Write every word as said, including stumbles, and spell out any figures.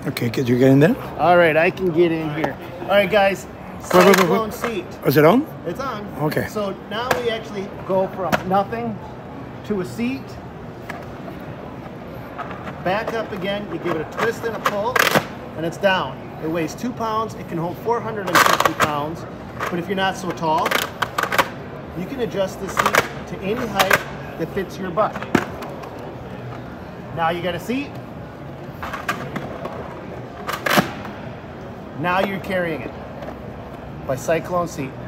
Okay, could you get in there? All right, I can get in here. All right, guys. Wait, wait, wait, Cyclone wait. seat. Is it on? It's on. Okay. So now we actually go from nothing to a seat. Back up again. You give it a twist and a pull, and it's down. It weighs two pounds. It can hold four hundred fifty pounds. But if you're not so tall, you can adjust the seat to any height that fits your butt. Now you got a seat. Now you're carrying it by Cyclone Seat.